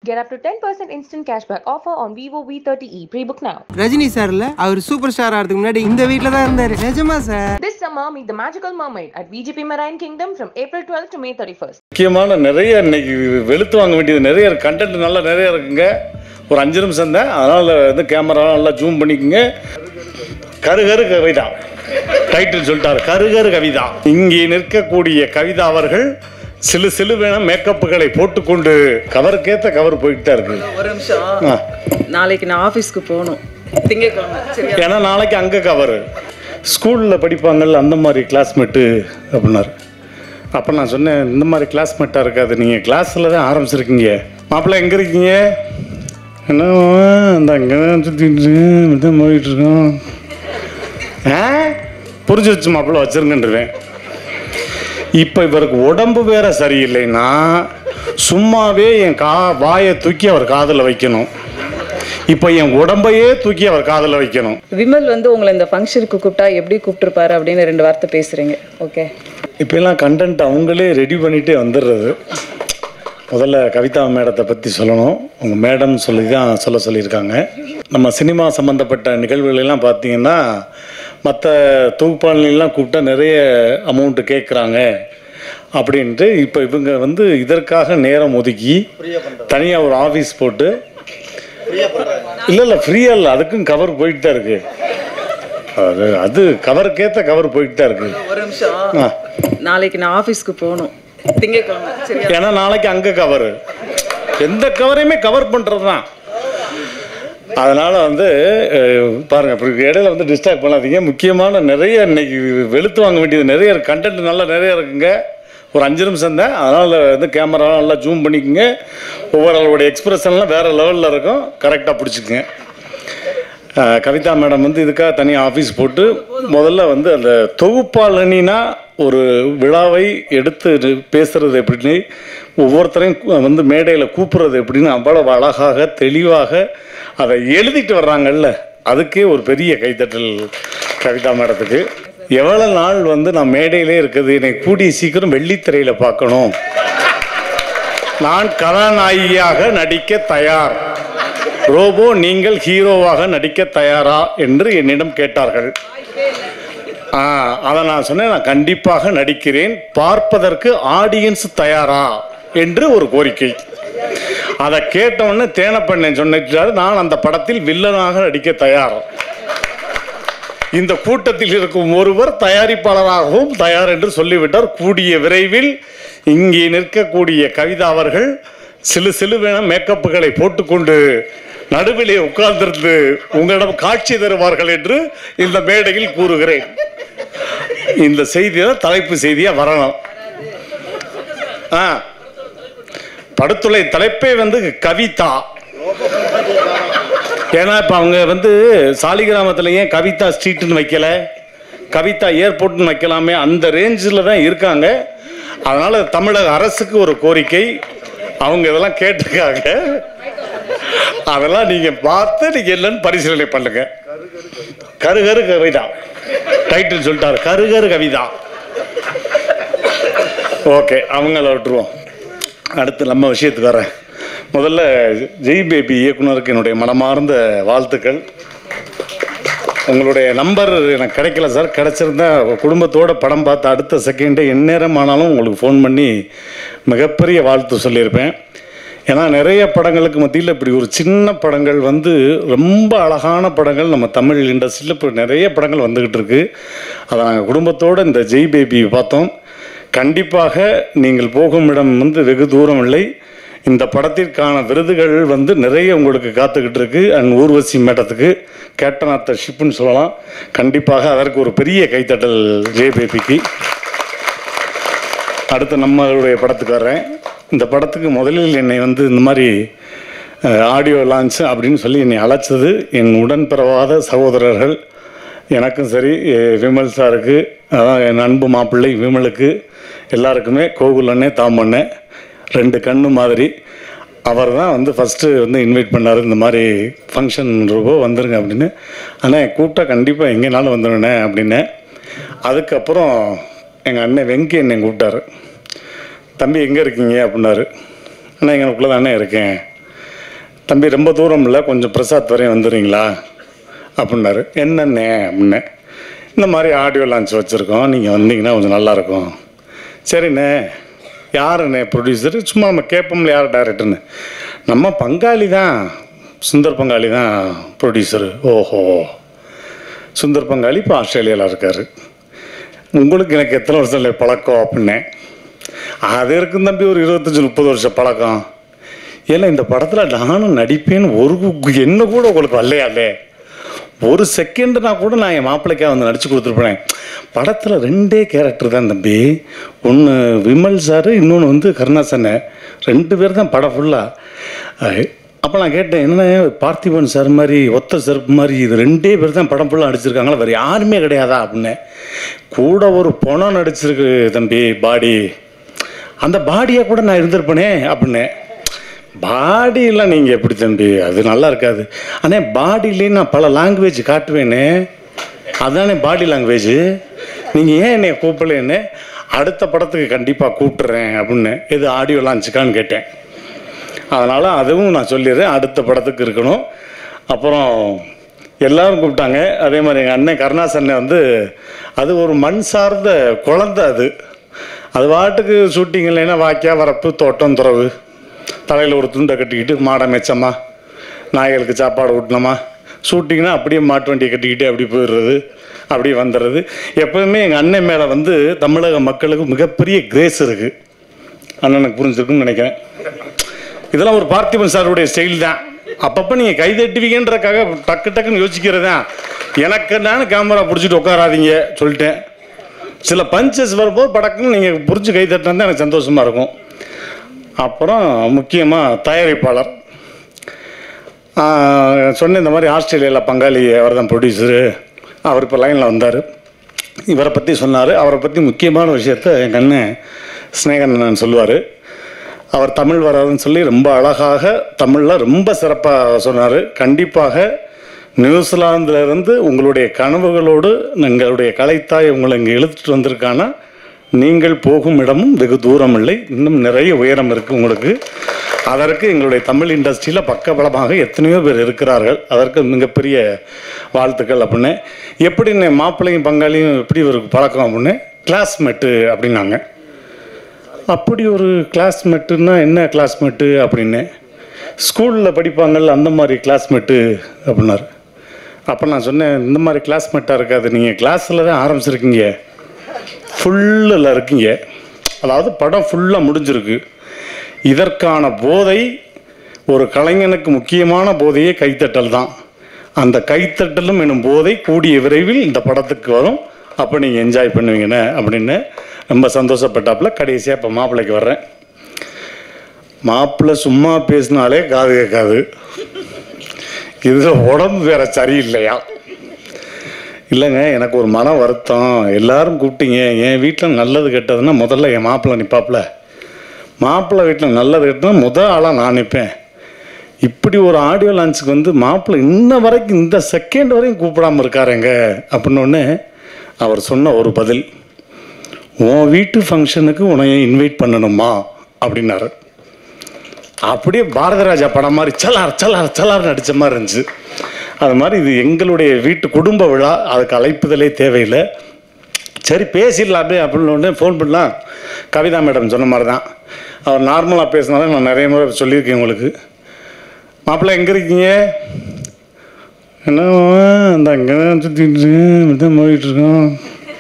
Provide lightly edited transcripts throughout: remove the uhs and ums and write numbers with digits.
Get up to 10% instant cashback offer on Vivo V30e. Pre-book now. Rajini சார்ல அவர் super star ஆகிறதுக்கு முன்னாடி இந்த வீட்ல தான் இருந்தாரு. நிஜமா sir. This summer meet the magical mermaid at VGP Marine Kingdom from April 12th to May 31st. முக்கியமான நிறைய இன்னைக்கு வெளுத்து வாங்க வேண்டியது நிறைய கண்டென்ட் நல்லா நிறைய இருக்குங்க. ஒரு 5 நிமிஷம் தான், அதனால வந்து கேமரா நல்லா ஜூம் பண்ணிக்கோங்க. கருகரு கவிதா டைட்டில் சொல்லிட்டார், கருகரு கவிதா. இங்கே நிற்கக்கூடிய கவிதா அவர்கள் சிலு சிலுவென மேக்கப்புகளை போட்டுக்கொண்டு கவருக்கேற்ற கவர் போயிட்டு தான் இருக்கு. ஒரு நிமிஷம், நாளைக்கு நான் ஆஃபீஸ்க்கு போகணும், திங்கக்கிழமை. ஏன்னா நாளைக்கு அங்கே கவரு ஸ்கூலில் படிப்பாங்கள்ல அந்த மாதிரி கிளாஸ்மேட்டு அப்படின்னாரு. அப்போ நான் சொன்னேன், இந்த மாதிரி கிளாஸ்மேட்டாக இருக்காது, நீங்கள் கிளாஸில் தான் ஆரம்பிச்சிருக்கீங்க. மாப்பிள்ளை எங்கே இருக்கீங்க? என்ன இந்த அங்கே சுற்றிட்டு போயிட்டு இருக்கோம். புரிஞ்சு வச்சு மாப்பிள்ளை வச்சுருங்கன்றுவேன். இப்போ இவருக்கு உடம்பு வேற சரியில்லைன்னா சும்மாவே என் வாயை தூக்கி அவர் காதில் வைக்கணும். இப்போ என் உடம்பையே தூக்கி அவர் காதில் வைக்கணும். விமல் வந்து உங்களை இந்த ஃபங்க்ஷனுக்கு கூப்பிட்டா எப்படி கூப்பிட்டுருப்பாரு அப்படின்னு 2 வார்த்தை பேசுகிறீங்க. ஓகே, இப்போலாம் கண்டென்ட் அவங்களே ரெடி பண்ணிகிட்டே வந்துடுறது. முதல்ல கவிதா மேடத்தை பற்றி சொல்லணும். உங்கள் மேடம் சொல்லி தான் சொல்லியிருக்காங்க. நம்ம சினிமா சம்மந்தப்பட்ட நிகழ்வுகளெல்லாம் பார்த்தீங்கன்னா மற்ற தொகுப்பாளர்களெலாம் கூப்பிட்டா நிறைய அமௌண்ட்டு கேட்குறாங்க அப்படின்ட்டு இப்போ இவங்க வந்து இதற்காக நேரம் ஒதுக்கி தனியாக ஒரு ஆஃபீஸ் போட்டு, இல்லை ஃப்ரீயாக இல்லை, அதுக்கும் கவர் போயிட்டு தான் இருக்குது. அது கவருக்கேற்ற கவர் போயிட்டு தான் இருக்குது. ஒரு நிமிஷம், நாளைக்கு நான் ஆஃபீஸ்க்கு போகணும், திங்கக்கிழமை. ஏன்னா நாளைக்கு அங்கே கவரு, எந்த கவரையுமே கவர் பண்ணுறது தான். அதனால் வந்து பாருங்கள், இப்படி இடையில வந்து டிஸ்ட்ராக்ட் பண்ணாதீங்க. முக்கியமான நிறைய இன்னைக்கு வெளுத்து வாங்க வேண்டியது நிறைய கண்டென்ட் நல்லா நிறைய இருக்குங்க. ஒரு 5 நிமிஷம் தான், அதனால் வந்து கேமரா நல்லா ஜூம் பண்ணிக்கோங்க. ஒவ்வொரு ஆளுடைய எக்ஸ்பிரஷன்லாம் வேறு லெவலில் இருக்கும், கரெக்டாக பிடிச்சிக்குங்க. கவிதா மேடம் வந்து இதுக்காக தனியாக ஆஃபீஸ் போட்டு முதல்ல வந்து அந்த தொகுப்பாளனினா ஒரு விழாவை எடுத்து பேசுகிறது எப்படின்னு, ஒவ்வொருத்தரையும் வந்து மேடையில் கூப்பிட்றது எப்படின்னு அவ்வளவு அழகாக தெளிவாக அதை எழுதிட்டு வர்றாங்கல்ல, அதுக்கே ஒரு பெரிய கைத்தட்டல் கவிதா மேடத்துக்கு. எவ்வளோ நாள் வந்து நான் மேடையிலே இருக்குது, என்னை கூடிய சீக்கிரம் வெள்ளித்திரையில் பார்க்கணும், நான் கதாநாயகியாக நடிக்க தயார், ரோபோ நீங்கள் ஹீரோவாக நடிக்க தயாரா என்று என்னிடம் கேட்டார்கள். அதை நான் சொன்னேன், நான் கண்டிப்பாக நடிக்கிறேன், பார்ப்பதற்கு ஆடியன்ஸ் தயாரா என்று ஒரு கோரிக்கை. அதை கேட்டவுடனே தேனப்பண்ணன் சொன்னார், நான் அந்த படத்தில் வில்லனாக நடிக்க தயார். இந்த கூட்டத்தில் இருக்கும் ஒருவர் தயாரிப்பாளராகவும் தயார் என்று சொல்லிவிட்டார். கூடிய விரைவில் இங்கே நிற்கக்கூடிய கவிதா அவர்கள் சிலு சிலுவென மேக்கப்புகளை போட்டுக்கொண்டு நடுவிலே உட்கார்ந்திருந்து உங்களிடம் காட்சி தருவார்கள் என்று இந்த மேடையில் கூறுகிறேன். இந்த செய்தியை தலைப்பு செய்தியா வரணும். படத்துறை தலைப்பே வந்து கவிதா. ஏன்னா இப்போ அவங்க வந்து சாலிகிராமத்தில் ஏன் கவிதா ஸ்ட்ரீட்னு வைக்கல, கவிதா ஏர்போர்ட்னு வைக்கலாமே, அந்த ரேஞ்சில் தான் இருக்காங்க. அதனால் தமிழக அரசுக்கு ஒரு கோரிக்கை, அவங்க இதெல்லாம் கேட்டிருக்காங்க. அதெல்லாம் நீங்கள் பார்த்து நீங்கள் என்னன்னு பரிசீலனை பண்ணுங்க. கருகரு கவிதா டைட்டில் சொல்லிட்டார், கருகரு கவிதா. ஓகே, அவங்கள விட்டுருவோம். அடுத்து நம்ம விஷயத்துக்கு வரேன். முதல்ல ஜெய் பேபி இயக்குனருக்கு என்னுடைய மனமார்ந்த வாழ்த்துக்கள். உங்களுடைய நம்பர் எனக்கு கிடைக்கல சார், கிடச்சிருந்தா குடும்பத்தோடு படம் பார்த்து அடுத்த செகண்டே எந்நேரம் ஆனாலும் உங்களுக்கு ஃபோன் பண்ணி மிகப்பெரிய வாழ்த்து சொல்லியிருப்பேன். ஏன்னா நிறைய படங்களுக்கு மத்தியில் இப்படி ஒரு சின்ன படங்கள் வந்து ரொம்ப அழகான படங்கள் நம்ம தமிழ் இண்டஸ்ட்ரியில் இப்போ நிறைய படங்கள் வந்துக்கிட்டு இருக்குது. அதை நாங்கள் குடும்பத்தோடு இந்த ஜெய் பேபி பார்த்தோம். கண்டிப்பாக நீங்கள் போகும் இடம் வந்து வெகு தூரம் இல்லை. இந்த படத்திற்கான விருதுகள் வந்து நிறைய உங்களுக்கு காத்துக்கிட்டு இருக்கு. அண்ட் ஊர்வசி மேடத்துக்கு கேப்டன் ஆஃப் த ஷிப்னு சொல்லலாம். கண்டிப்பாக அதற்கு ஒரு பெரிய கைத்தட்டல் ஜெய் பேபிக்கு. அடுத்து நம்மளுடைய படத்துக்கு வர்றேன். இந்த படத்துக்கு முதலில் என்னை வந்து இந்த மாதிரி ஆடியோ லான்ச் அப்படின்னு சொல்லி என்னை அழைச்சது என் உடன்பிறவாத சகோதரர்கள். எனக்கும் சரி, விமல் சாருக்கு, அதான் என் அன்பு மாப்பிள்ளை விமலுக்கு, எல்லாருக்குமே கோகுல் அண்ணே தாமண்ணே 2 கண்ணு மாதிரி. அவர் தான் வந்து ஃபஸ்ட்டு வந்து இன்வைட் பண்ணார், இந்த மாதிரி ஃபங்க்ஷன் ரூபோ வந்துருங்க அப்படின்னு. ஆனால் கூப்பிட்டா கண்டிப்பாக எங்கேனாலும் வந்துடுண்ணே அப்படின்னு. அதுக்கப்புறம் எங்கள் அண்ணன் வெங்கி என்னை கூப்பிட்டாரு. தம்பி எங்கே இருக்கீங்க அப்படின்னாரு. அண்ணா எங்களுக்குள்ளே தானே இருக்கேன் தம்பி ரொம்ப தூரம் இல்லை, கொஞ்சம் பிரசாத் வரையும் வந்துடுறீங்களா அப்படின்னாரு. என்னண்ணே அப்படின்னே. இந்த மாதிரி ஆடியோ லான்ச் வச்சுருக்கோம், நீங்கள் வந்தீங்கன்னா கொஞ்சம் நல்லாயிருக்கும். சரிண்ணே. யாருண்ணே ப்ரொடியூசரு? சும்மா நம்ம கேட்போம்ல யார் டைரக்டர்னு. நம்ம பங்காளி தான், சுந்தர் பங்காளி தான் ப்ரொடியூசரு. ஓஹோ, சுந்தர் பங்காளி இப்போ ஆஸ்திரேலியாவில் இருக்கார். உங்களுக்கு எனக்கு எத்தனை வருஷம் இல்லை பழக்கம் அப்படின்னே. அது இருக்கும் தம்பி, ஒரு 25-30 வருஷம் பழக்கம். ஏன்னா இந்த படத்தில் நானும் நடிப்பேன்னு என்ன கூட உங்களுக்கு வரலையாலே, ஒரு செகண்டுனா கூட நான் என் மாப்பிள்ளைக்காக வந்து நடித்து கொடுத்துருப்பேன். படத்தில் 2 கேரக்டர் தான் தம்பி. ஒன்று விமல் சார், இன்னொன்று வந்து கருணாசனை. 2 பேர் தான் படம் ஃபுல்லாக. அப்போ நான் கேட்டேன், என்ன பார்த்திபன் சார் மாதிரி ஒத்த செருப்பு மாதிரி இது 2 பேர் தான் படம் ஃபுல்லாக நடிச்சிருக்காங்களா, வேறு யாருமே கிடையாதா அப்படின்னு. கூட ஒரு பணம் நடிச்சிருக்கு தம்பி, பாடி. அந்த பாடியை கூட நான் இருந்திருப்பேனே அப்படின்னு. பாடியெல்லாம் நீங்கள் எப்படி தம்பி, அது நல்லா இருக்காது. ஆனால் பாடியிலே நான் பல லாங்குவேஜ் காட்டுவேனே, அதுதானே பாடி லாங்குவேஜ். நீங்கள் ஏன் என்னை கூப்பிடலேன்னு. அடுத்த படத்துக்கு கண்டிப்பாக கூப்பிட்றேன் அப்படின்னு. எது ஆடியோ லான்ச்சுக்கான்னு கேட்டேன். அதனால் அதுவும் நான் சொல்லிடுறேன், அடுத்த படத்துக்கு இருக்கணும். அப்புறம் எல்லோரும் கூப்பிட்டாங்க. அதே மாதிரி எங்கள் அண்ணன் கருணாசனை வந்து அது ஒரு மண் சார்ந்த குழந்தை. அது பாட்டுக்கு ஷூட்டிங் இல்லைன்னா வாக்கியா வரப்பு தோட்டம் துறவு, தலையில் ஒரு துண்டை கட்டிக்கிட்டு மாடை மேய்ச்சம்மா, நாய்களுக்கு சாப்பாடு ஊட்டினோமா, ஷூட்டிங்னா அப்படியே மாட்டு வண்டியை கட்டிக்கிட்டு அப்படி போயிடுறது, அப்படி வந்துடுறது. எப்போதுமே எங்கள் அண்ணன் மேலே வந்து தமிழக மக்களுக்கு மிகப்பெரிய கிரேஸ் இருக்குது. அண்ணனுக்கு புரிஞ்சிருக்குன்னு நினைக்கிறேன். இதெல்லாம் ஒரு பார்த்திபன் சாருடைய ஸ்டைல் தான். அப்பப்போ நீங்கள் கை தட்டுவீங்கன்றக்காக டக்கு டக்குன்னு யோசிக்கிறதான். எனக்கு நான் கேமரா பிடிச்சிட்டு உட்காராதீங்க சொல்லிட்டேன். சில பஞ்சஸ் வரும்போது படக்குன்னு நீங்கள் பிடிச்சி கை தட்டினா தான் எனக்கு சந்தோஷமாக இருக்கும். அப்புறம் முக்கியமாக தயாரிப்பாளர் சொன்ன இந்த மாதிரி ஆஸ்திரேலியாவில் பங்காளி அவர் தான் ப்ரொடியூசரு. அவர் இப்போ லைனில் வந்தார். இவரை பற்றி சொன்னார். அவரை பற்றி முக்கியமான விஷயத்த எங்கள் அண்ணன் ஸ்னேகன் சொல்லுவார். அவர் தமிழ் வராதுன்னு சொல்லி ரொம்ப அழகாக தமிழில் ரொம்ப சிறப்பாக சொன்னார். கண்டிப்பாக நியூசிலாந்திலிருந்து உங்களுடைய கனவுகளோடு எங்களுடைய கலைத்தாய் உங்களை இங்கே இழுத்துட்டு வந்திருக்கானா, நீங்கள் போகும் இடமும் வெகு தூரம் இல்லை, இன்னும் நிறைய உயரம் இருக்குது உங்களுக்கு. அதற்கு எங்களுடைய தமிழ் இண்டஸ்ட்ரியில் பக்கபலமாக எத்தனையோ பேர் இருக்கிறார்கள். அதற்கு மிகப்பெரிய வாழ்த்துக்கள் அப்படின்னு. எப்படின்னு மாப்பிள்ளையும் பங்காளியும் எப்படி ஒரு பழக்கம் அப்படின்னு, கிளாஸ்மேட்டு அப்படின்னாங்க. அப்படி ஒரு கிளாஸ்மேட்டுன்னா என்ன கிளாஸ்மேட்டு அப்படின்னு, ஸ்கூலில் படிப்பாங்கள்ல அந்த மாதிரி கிளாஸ்மேட்டு அப்படின்னாரு. அப்போ நான் சொன்னேன், இந்த மாதிரி கிளாஸ்மேட்டாக இருக்காது, நீங்கள் கிளாஸில் தான் ஆரம்பிச்சிருக்கீங்க, ஃபுல்லில் இருக்கீங்க. அதாவது படம் ஃபுல்லாக முடிஞ்சிருக்கு. இதற்கான போதை ஒரு கலைஞனுக்கு முக்கியமான போதையே கைத்தட்டல் தான். அந்த கைத்தட்டலும் என்னும் போதை கூடிய விரைவில் இந்த படத்துக்கு வரும். அப்போ நீங்கள் என்ஜாய் பண்ணுவீங்கன்னு அப்படின்னு ரொம்ப சந்தோஷப்பட்டாப்புல. கடைசியாக இப்போ மாப்பிள்ளைக்கு வர்றேன். மாப்பிள்ளை சும்மா பேசினாலே காது கேட்காது. இதில் உடம்பு வேற சரியில்லையா? இல்லைங்க, எனக்கு ஒரு மன வருத்தம். எல்லாரும் கூப்பிட்டீங்க, என் வீட்டில் நல்லது கெட்டதுன்னா முதல்ல என் மாப்பிள்ளை நிற்பாப்புல. மாப்பிள்ளை வீட்டில் நல்லது கெட்டதுன்னா முதல் ஆளாக நான் நிற்பேன். இப்படி ஒரு ஆடியோ லான்ச்சுக்கு வந்து மாப்பிள்ளை இன்ன வரைக்கும் இந்த செகண்ட் வரைக்கும் கூப்பிடாமல் இருக்காருங்க அப்படின்னோடனே அவர் சொன்ன ஒரு பதில், உன் வீட்டு ஃபங்க்ஷனுக்கு உன்னை இன்வைட் பண்ணணுமா அப்படின்னாரு. அப்படியே பாரதிராஜா படம் மாதிரி சலார் சலார் சலார் நடித்த மாதிரி இருந்துச்சு. அது மாதிரி இது எங்களுடைய வீட்டு குடும்ப விழா, அதுக்கு அழைப்புதலே தேவையில்லை. சரி பேசிடலாமே அப்படின்னு ஃபோன் பண்ணலாம். கவிதா மேடம் சொன்ன மாதிரி தான், அவர் நார்மலாக பேசினாலும் நான் நிறைய முறை சொல்லியிருக்கேன் உங்களுக்கு. மாப்பிள்ளை எங்கே இருக்கீங்க? என்ன அந்த அங்கே தான் சுற்றிட்டு தான் போயிட்டுருக்கோம்.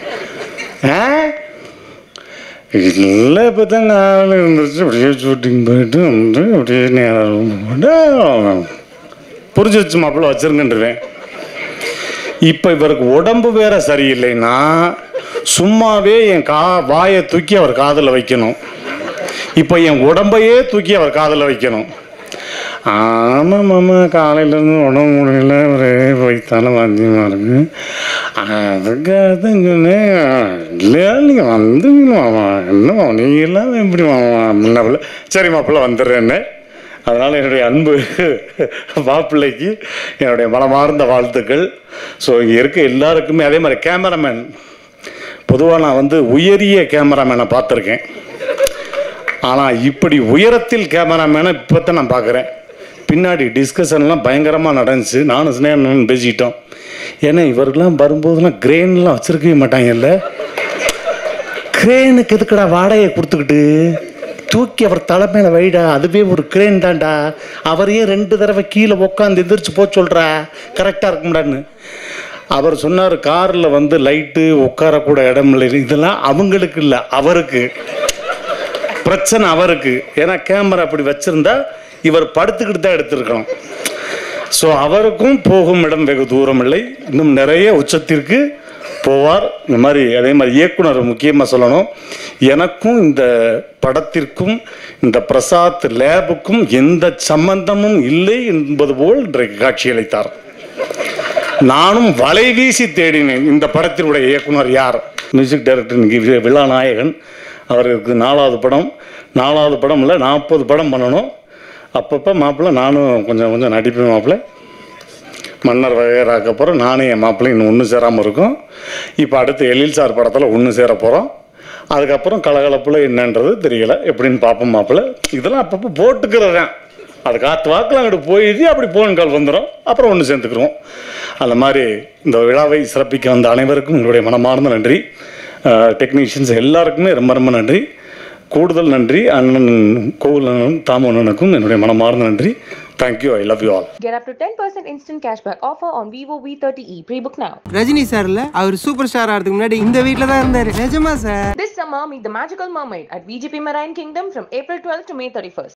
இல்லை இப்போ தான் நாள் இருந்துச்சு, அப்படியே ஷூட்டிங் போயிட்டு வந்து அப்படியே நேரம் புரிஞ்சிருச்சு மாப்பிள்ளை வச்சுருங்கன்றேன். இப்போ இவருக்கு உடம்பு வேற சரியில்லைன்னா சும்மாவே என் வாயை தூக்கி அவர் காதில் வைக்கணும். இப்போ என் உடம்பையே தூக்கி அவர் காதில் வைக்கணும். ஆமாம் மாமா, காலையிலேருந்து உடம்பு முடியல, ஒரே போய்த்தாலும் வாந்தியமாக இருக்கு. அதுக்காக தான் சொன்னேன், இல்லையா நீங்கள் வந்துவீங்க மாமா, என்ன மாமா நீங்கள் எல்லாம் எப்படி மாமா முன்னாப்பில். சரி மாப்பிள்ளை வந்துடுறேன்னு. அதனால் என்னுடைய அன்பு மாப்பிள்ளைக்கு என்னுடைய மனமார்ந்த வாழ்த்துக்கள். ஸோ இங்கே இருக்க எல்லாருக்குமே அதே மாதிரி கேமராமேன். பொதுவாக நான் வந்து உயரிய கேமராமேனை பார்த்துருக்கேன், ஆனால் இப்படி உயரத்தில் கேமராமேனை இப்போ தான் நான் பார்க்குறேன். பின்னாடி டிஸ்கஷன்லாம் பயங்கரமாக நடந்துச்சு. நானும் ஸ்னேகன் பேசிக்கிட்டோம். ஏன்னா இவருக்கெல்லாம் வரும்போதெல்லாம் கிரெயின்லாம் வச்சுருக்கவே மாட்டாங்கல்ல. கிரேனுக்கு எதுக்குடா வாடகையை கொடுத்துக்கிட்டு தூக்கி அவர் தலைமையில வைடா, அதுவே ஒரு கிரேன் தான்டா. அவரையே 2 தடவை கீழே உட்காந்து எந்திரிச்சு போக சொல்கிறா, கரெக்டாக இருக்கும்டான்னு. அவர் சொன்னார், காரில் வந்து லைட்டு உட்காரக்கூட இடம் இல்லை. இதெல்லாம் அவங்களுக்கு இல்லை, அவருக்கு பிரச்சனை. அவருக்கு ஏன்னா கேமரா அப்படி வச்சுருந்தா இவர் படுத்துக்கிட்டு தான் எடுத்திருக்கணும். ஸோ அவருக்கும் போகும் இடம் வெகு தூரம் இல்லை, இன்னும் நிறைய உச்சத்திற்கு போவார். இந்த மாதிரி அதே மாதிரி இயக்குனர் முக்கியமாக சொல்லணும், எனக்கும் இந்த படத்திற்கும் இந்த பிரசாத் லேபுக்கும் எந்த சம்பந்தமும் இல்லை என்பது போல் இன்றைக்கு காட்சியளித்தார். நானும் வலை வீசி தேடினேன் இந்த படத்தினுடைய இயக்குனர் யார். மியூசிக் டைரக்டர் இன்னைக்கு விழா நாயகன், அவருக்கு 4வது படம். 4வது படம் இல்லை, 40 படம் பண்ணணும். அப்பப்போ மாப்பிள்ளை நானும் கொஞ்சம் கொஞ்சம் நடிப்பேன். மாப்பிள்ளை மன்னர் வகையராக்க அப்புறம் நானும் என் மாப்பிள்ளை இன்னும் ஒன்று சேராமல் இருக்கும். இப்போ அடுத்து எழில் சார் படத்தில் ஒன்று சேர போகிறோம். அதுக்கப்புறம் கலகலப்பில் என்னன்றது தெரியல, எப்படின்னு பார்ப்போம். மாப்பிள்ளை இதெல்லாம் அப்பப்போ போட்டுக்கிறதான், அது காற்று வாக்கில் அங்கிட்டு போயிடுச்சு, அப்படி போன் கால் வந்துடும், அப்புறம் ஒன்று சேர்ந்துக்கிறோம். அந்த மாதிரி இந்த விழாவை சிறப்பிக்க வந்த அனைவருக்கும் என்னுடைய மனமார்ந்த நன்றி. டெக்னீஷியன்ஸ் எல்லாருக்குமே ரொம்ப ரொம்ப நன்றி. கூடுதல் நன்றி அண்ணன் கோவில் அண்ணனும் தாமு அண்ணனுக்கும் என்னுடைய மனமார்ந்த நன்றி. Thank you, I love you all. Get up to 10% instant cashback offer on Vivo V30e. Pre-book now. Rajini சார்ல அவர் சூப்பர் ஸ்டார் ஆகிறதுக்கு முன்னாடி இந்த வீட்டில் தான் இருந்தாரு. நிஜமா sir? This summer, meet the magical mermaid at VGP Marine Kingdom from April 12th to May 31st.